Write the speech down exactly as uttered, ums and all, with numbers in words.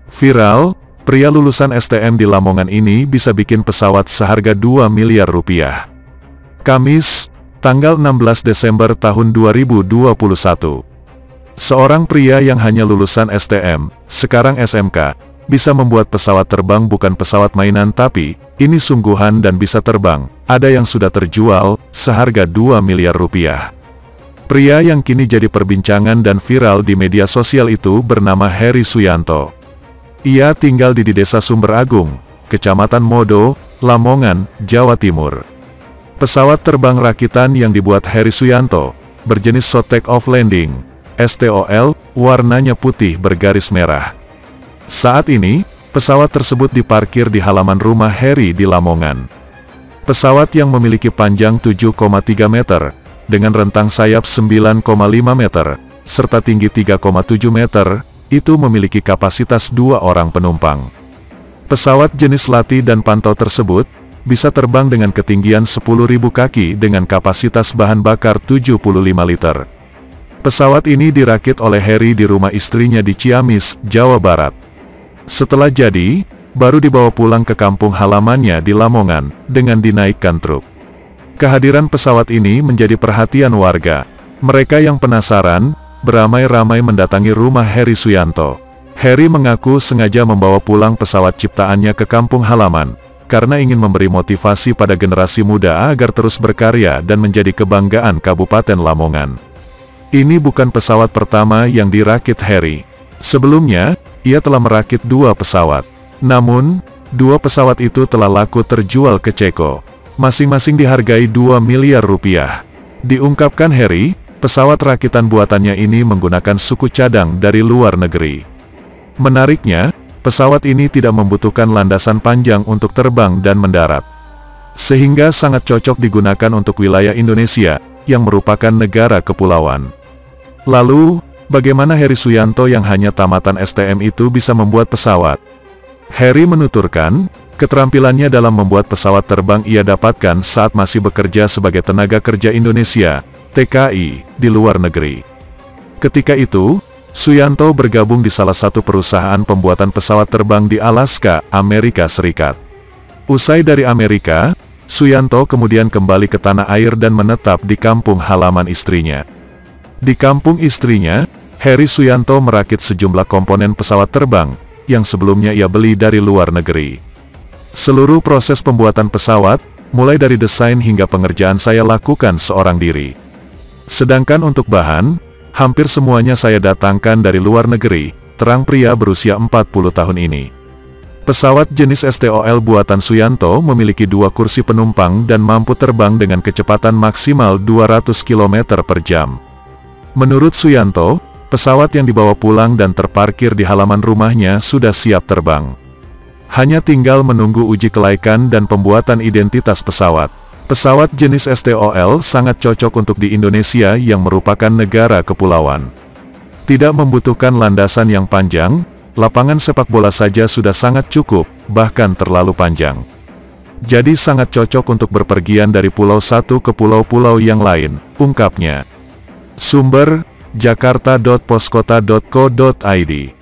Viral, pria lulusan S T M di Lamongan ini bisa bikin pesawat seharga dua miliar rupiah. Kamis, tanggal enam belas Desember tahun dua ribu dua puluh satu. Seorang pria yang hanya lulusan S T M, sekarang S M K, bisa membuat pesawat terbang bukan pesawat mainan tapi, ini sungguhan dan bisa terbang. Ada yang sudah terjual, seharga dua miliar rupiah. Pria yang kini jadi perbincangan dan viral di media sosial itu bernama Heri Suyanto. Ia tinggal di, di Desa Sumber Agung, Kecamatan Modo, Lamongan, Jawa Timur. Pesawat terbang rakitan yang dibuat Heri Suyanto, berjenis Short Take Off Landing, S T O L, warnanya putih bergaris merah. Saat ini, pesawat tersebut diparkir di halaman rumah Heri di Lamongan. Pesawat yang memiliki panjang tujuh koma tiga meter, dengan rentang sayap sembilan koma lima meter, serta tinggi tiga koma tujuh meter, itu memiliki kapasitas dua orang penumpang. Pesawat jenis latih dan pantau tersebut, bisa terbang dengan ketinggian sepuluh ribu kaki dengan kapasitas bahan bakar tujuh puluh lima liter. Pesawat ini dirakit oleh Heri di rumah istrinya di Ciamis, Jawa Barat. Setelah jadi, baru dibawa pulang ke kampung halamannya di Lamongan, dengan dinaikkan truk. Kehadiran pesawat ini menjadi perhatian warga. Mereka yang penasaran, beramai-ramai mendatangi rumah Heri Suyanto. Heri mengaku sengaja membawa pulang pesawat ciptaannya ke kampung halaman, karena ingin memberi motivasi pada generasi muda agar terus berkarya dan menjadi kebanggaan Kabupaten Lamongan. Ini bukan pesawat pertama yang dirakit Heri. Sebelumnya, ia telah merakit dua pesawat. Namun, dua pesawat itu telah laku terjual ke Ceko. Masing-masing dihargai dua miliar rupiah. Diungkapkan Heri, pesawat rakitan buatannya ini menggunakan suku cadang dari luar negeri. Menariknya, pesawat ini tidak membutuhkan landasan panjang untuk terbang dan mendarat. Sehingga sangat cocok digunakan untuk wilayah Indonesia, yang merupakan negara kepulauan. Lalu, bagaimana Heri Suyanto yang hanya tamatan S T M itu bisa membuat pesawat? Heri menuturkan, keterampilannya dalam membuat pesawat terbang ia dapatkan saat masih bekerja sebagai tenaga kerja Indonesia, T K I, di luar negeri. Ketika itu, Suyanto bergabung di salah satu perusahaan pembuatan pesawat terbang di Alaska, Amerika Serikat. Usai dari Amerika, Suyanto kemudian kembali ke tanah air dan menetap di kampung halaman istrinya. Di kampung istrinya, Heri Suyanto merakit sejumlah komponen pesawat terbang, yang sebelumnya ia beli dari luar negeri. Seluruh proses pembuatan pesawat, mulai dari desain hingga pengerjaan saya lakukan seorang diri. Sedangkan untuk bahan, hampir semuanya saya datangkan dari luar negeri, terang pria berusia empat puluh tahun ini. Pesawat jenis S T O L buatan Suyanto memiliki dua kursi penumpang dan mampu terbang dengan kecepatan maksimal dua ratus kilometer per jam. Menurut Suyanto, pesawat yang dibawa pulang dan terparkir di halaman rumahnya sudah siap terbang. Hanya tinggal menunggu uji kelaikan dan pembuatan identitas pesawat. Pesawat jenis S T O L sangat cocok untuk di Indonesia yang merupakan negara kepulauan. Tidak membutuhkan landasan yang panjang, lapangan sepak bola saja sudah sangat cukup, bahkan terlalu panjang. Jadi sangat cocok untuk berpergian dari pulau satu ke pulau-pulau yang lain, ungkapnya. Sumber, jakarta titik poskota titik co titik id